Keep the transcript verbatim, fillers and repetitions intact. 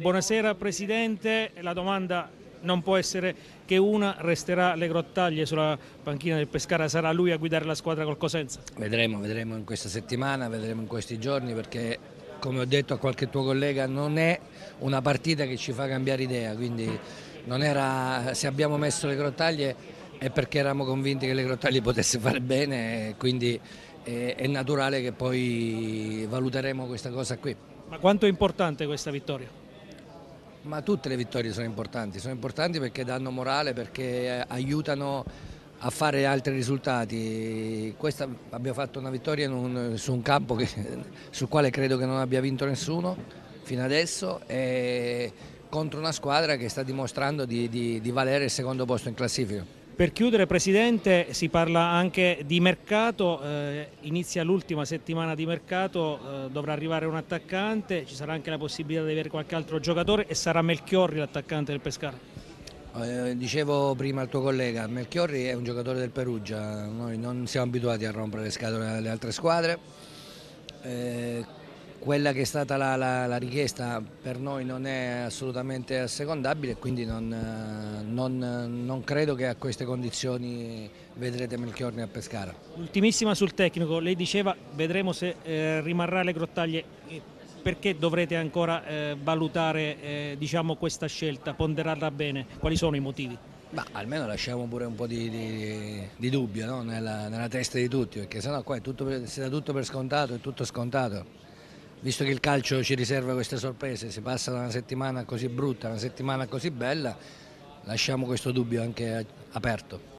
Buonasera Presidente, la domanda non può essere che una, resterà Le Grottaglie sulla panchina del Pescara, sarà lui a guidare la squadra col Cosenza? Vedremo, vedremo in questa settimana, vedremo in questi giorni, perché come ho detto a qualche tuo collega non è una partita che ci fa cambiare idea, quindi non era, se abbiamo messo Le Grottaglie è perché eravamo convinti che Le Grottaglie potesse fare bene, quindi è, è naturale che poi valuteremo questa cosa qui. Ma quanto è importante questa vittoria? Ma tutte le vittorie sono importanti, sono importanti perché danno morale, perché aiutano a fare altri risultati. Questa, abbiamo fatto una vittoria un, su un campo che, sul quale credo che non abbia vinto nessuno fino adesso, e contro una squadra che sta dimostrando di, di, di valere il secondo posto in classifica. Per chiudere Presidente, si parla anche di mercato, eh, inizia l'ultima settimana di mercato, eh, dovrà arrivare un attaccante, ci sarà anche la possibilità di avere qualche altro giocatore e sarà Melchiorri l'attaccante del Pescara. Eh, dicevo prima al tuo collega, Melchiorri è un giocatore del Perugia, noi non siamo abituati a rompere le scatole alle altre squadre. Eh, quella che è stata la, la, la richiesta per noi non è assolutamente assecondabile, quindi non, non, non credo che a queste condizioni vedrete Melchiorri a Pescara. Ultimissima sul tecnico, lei diceva vedremo se eh, rimarrà Le Grottaglie, perché dovrete ancora eh, valutare eh, diciamo, questa scelta, ponderarla bene, quali sono i motivi? Ma almeno lasciamo pure un po' di, di, di dubbio, no? nella, nella testa di tutti, perché sennò qua è tutto per, si dà tutto per scontato, è tutto scontato. Visto che il calcio ci riserva queste sorprese, si passa da una settimana così brutta a una settimana così bella, lasciamo questo dubbio anche aperto.